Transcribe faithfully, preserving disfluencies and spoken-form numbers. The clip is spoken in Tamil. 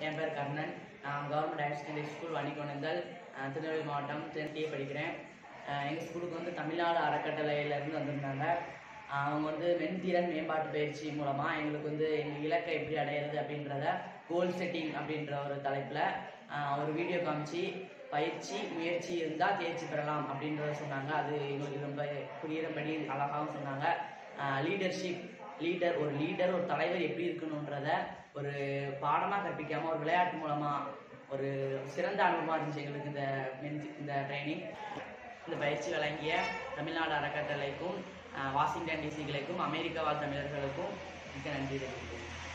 என் பேர் கர்ணன். நான் கவர்மெண்ட் ஹையர் செகண்டரி ஸ்கூல் வணிகொணங்கள் திருநெல்வேலி மாவட்டம் டென்த் ஏ படிக்கிறேன். எங்கள் ஸ்கூலுக்கு வந்து தமிழ்நாடு அறக்கட்டளையிலேருந்து வந்திருந்தாங்க. அவங்க வந்து மென்திறன் மேம்பாட்டு பயிற்சி மூலமாக எங்களுக்கு வந்து எங்கள் இலக்கை எப்படி அடையிறது அப்படின்றத கோல் செட்டிங் அப்படின்ற ஒரு தலைப்பில் ஒரு வீடியோ காமிச்சு பயிற்சி முயற்சி இருந்தால் தேர்ச்சி பெறலாம் அப்படின்றத சொன்னாங்க. அது எங்களுக்கு ரொம்ப புரிகிறபடி அழகாகவும் சொன்னாங்க. லீடர்ஷிப் லீடர் ஒரு லீடர் ஒரு தலைவர் எப்படி இருக்கணுன்றத ஒரு பாடமாக கற்பிக்காமல் ஒரு விளையாட்டு மூலமாக ஒரு சிறந்த அனுபவமாக இருந்துச்சு எங்களுக்கு இந்த மென்ஸ் இந்த ட்ரைனிங். இந்த பயிற்சி வழங்கிய தமிழ்நாடு அறக்கட்டளைக்கும் வாஷிங்டன் டிசிகளுக்கும் அமெரிக்கா வாழ் தமிழர்களுக்கும் மிக்க நன்றி தெரிவிக்கிறேன்.